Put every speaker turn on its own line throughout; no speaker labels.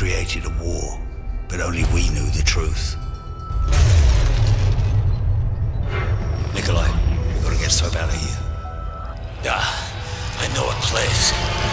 created a war, but only we knew the truth. Nikolai, we gotta get Soap out of here. I know a place.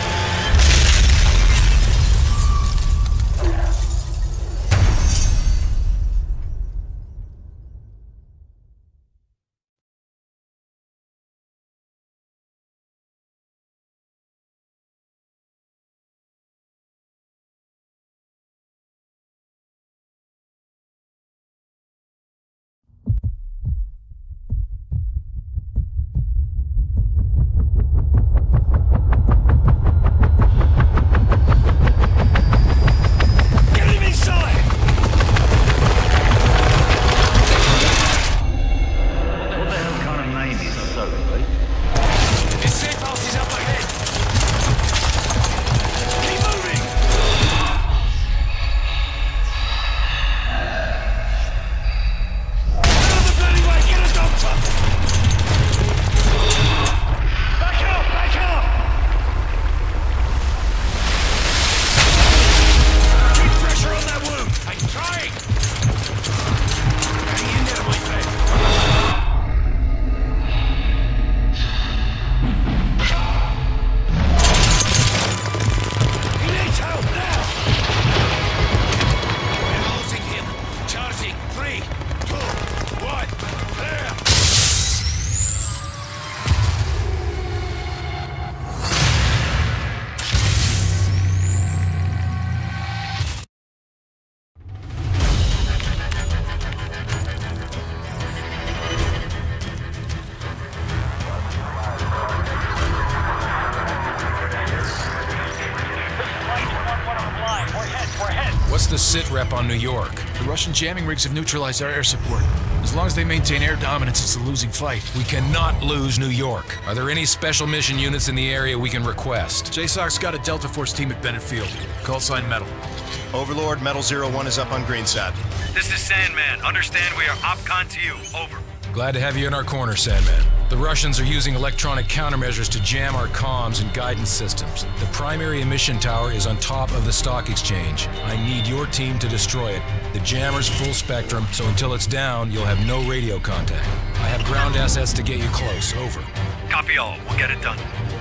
What's the sit rep on New York? The Russian jamming rigs have neutralized our air support. As long as they maintain air dominance, it's a losing fight.
We cannot lose New York. Are there any special mission units in the area we can request?
JSOC's got a Delta Force team at Bennett Field. Call sign Metal.
Overlord, Metal 01 is up on Greenside.
This is Sandman. Understand we are OPCON to you. Over.
Glad to have you in our corner, Sandman. The Russians are using electronic countermeasures to jam our comms and guidance systems. The primary emission tower is on top of the stock exchange. I need your team to destroy it. The jammer's full spectrum, so until it's down, you'll have no radio contact. I have ground assets to get you close. Over.
Copy all. We'll get it done.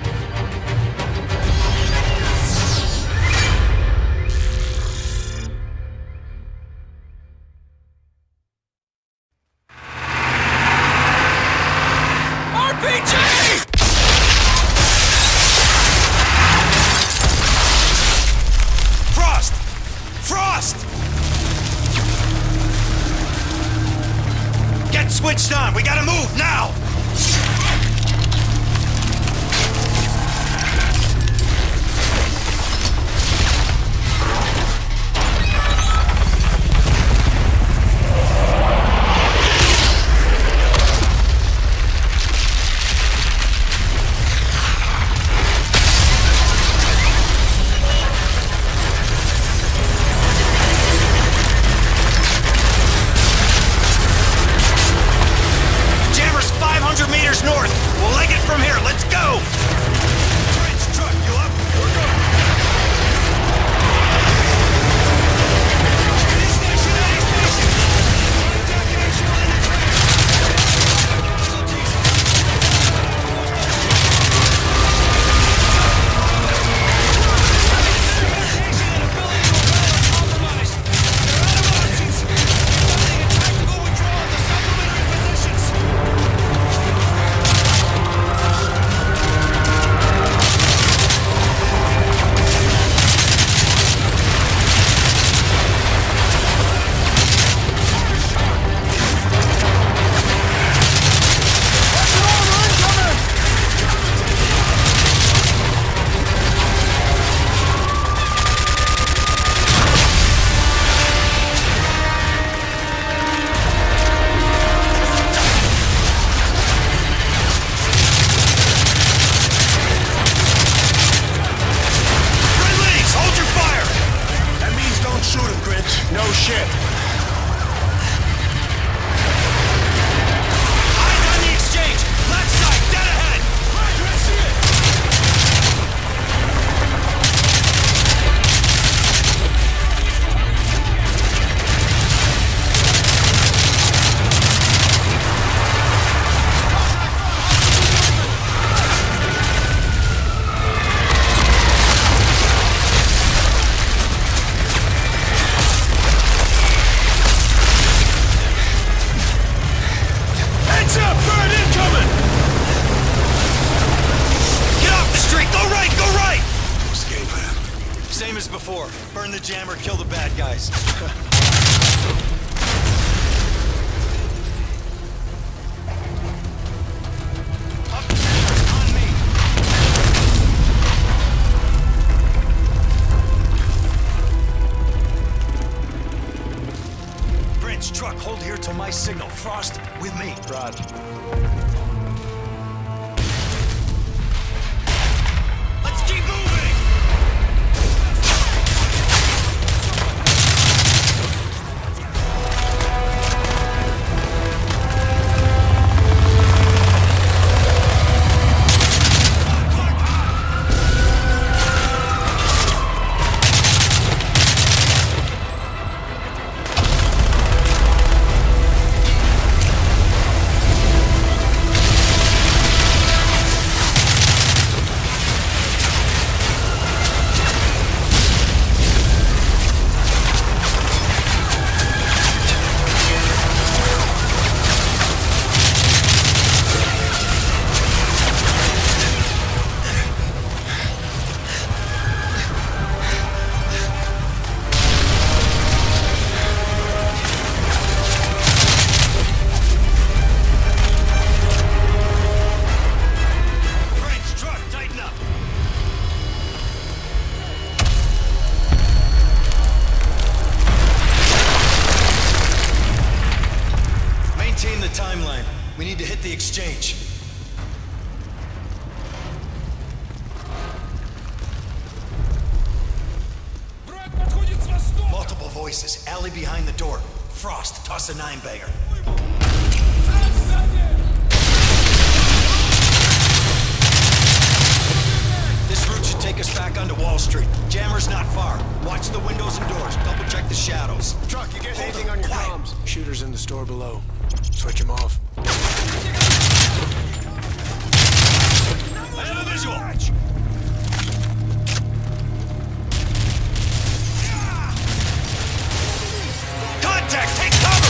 Switched on! We gotta move, now! bad guys. Truck, hold here till my signal. Frost, with me.
Roger.
Let's keep moving! Maintain the timeline. We need to hit the exchange. Multiple voices. Alley behind the door. Frost, toss a 9-bagger. This route should take us back onto Wall Street. Jammer's not far. Watch the windows and doors. Double check the shadows.
Truck, you get anything
Hold
on your
quiet.
comms? Shooters in the store below. Switch them off.
I have a visual. Contact! Take cover!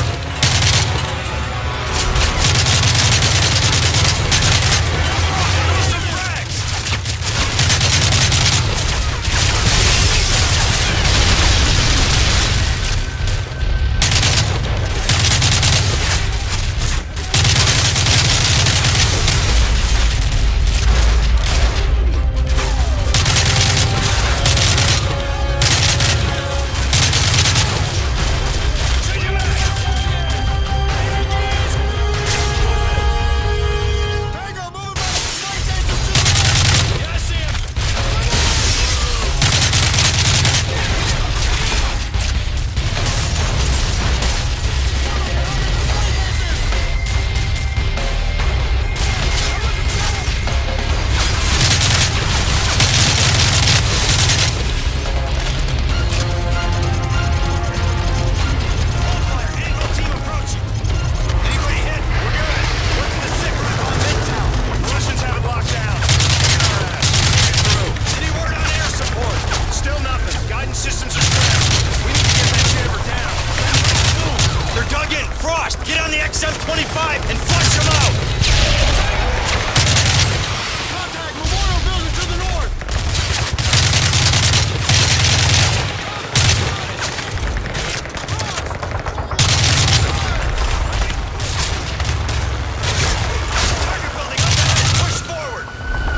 Throw some frags! Get on the XM-25 and flush them out!
Contact Memorial Building to the north!
Target building up ahead! Push forward!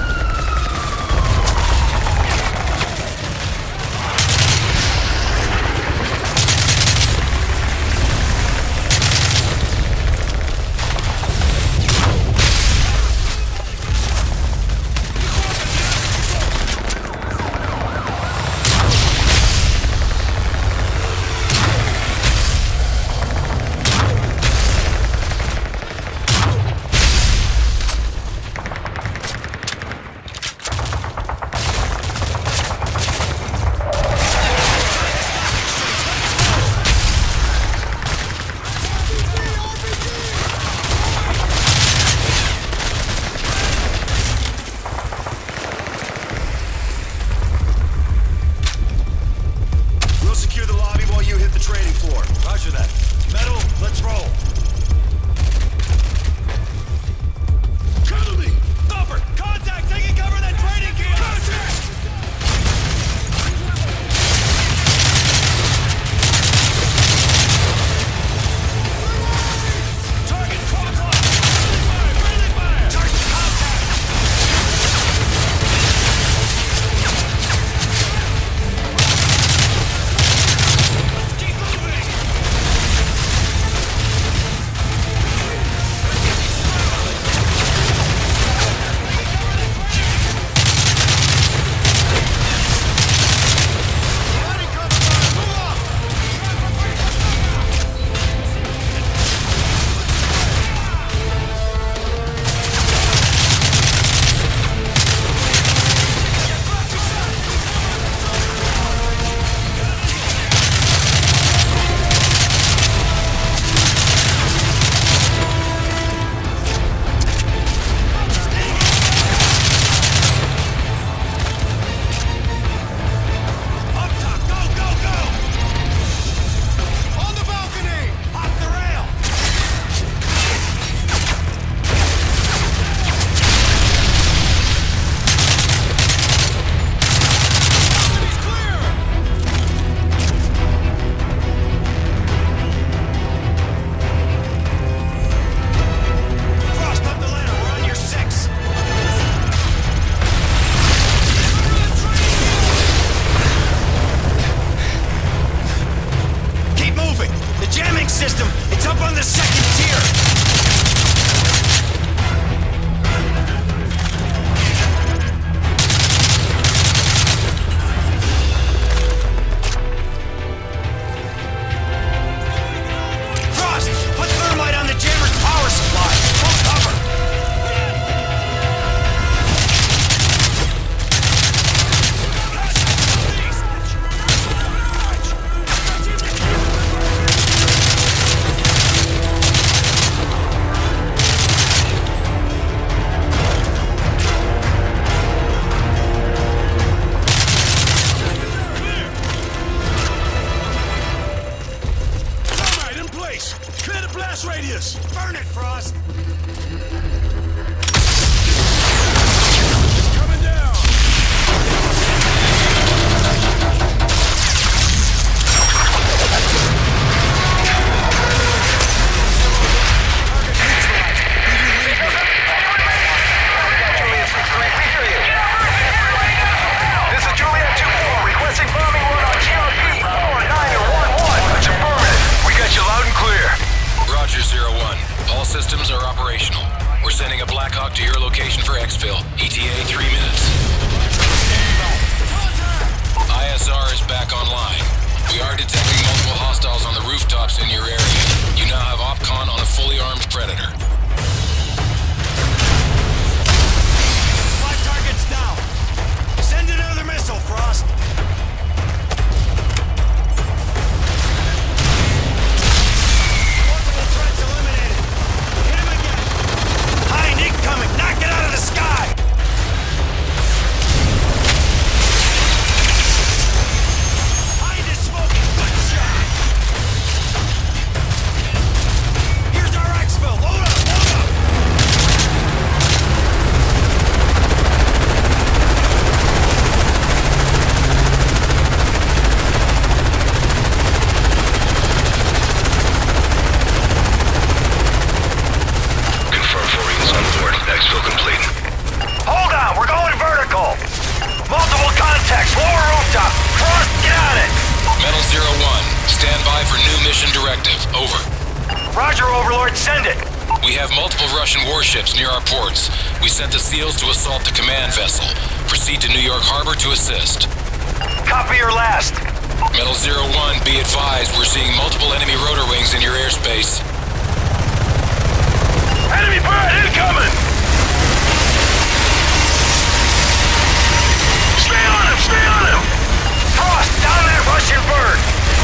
Roger that. Metal, let's roll. Cover me! Thumper! Contact! Taking cover that trading kiosk! Contact!
the second tier! Frost! Put thermite on the jammer's power supply! Full cover!
Thermite in place! Clear the blast radius! Burn it, Frost! It's coming down!
This is Juliet 2-4, requesting bombing run on GRP 4911. That's affirmative. We got you loud and clear.
Roger, 01. All systems are operational. We're sending a Black Hawk to your location for exfil. ETA 3 minutes. ISR is back online. We are detecting multiple hostiles on the rooftops in your area. You now have OPCON on a fully armed Predator.
5 targets down. Send another missile, Frost. Multiple threats eliminated. Hit him again. Hind incoming. Knock it out of the sky. Hind is smoking. Good shot. Here's our exfil. Load up. Load up.
Confirm 4 Eagles on board. Exfil complete.
Hold on, we're going vertical. Multiple contacts, lower rooftop. Frost, get on it.
Metal 01, stand by for new mission directive. Over.
Roger, Overlord, send it.
We have multiple Russian warships near our ports. We sent the SEALs to assault the command vessel. Proceed to New York Harbor to assist.
Copy your last.
Metal 01, be advised, we're seeing multiple enemy rotor wings in your airspace.
Enemy bird incoming. Stay on him, stay on him. Frost, down that Russian bird.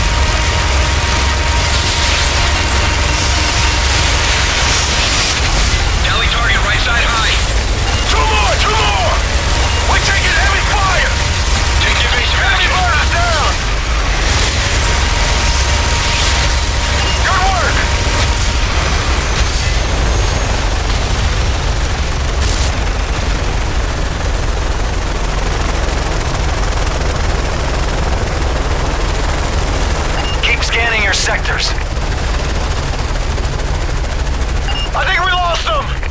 Deli target right side high. Two more. We're taking heavy fire. Take your base. Heavy bird is down. Good work. Keep scanning your sectors. I think we lost them!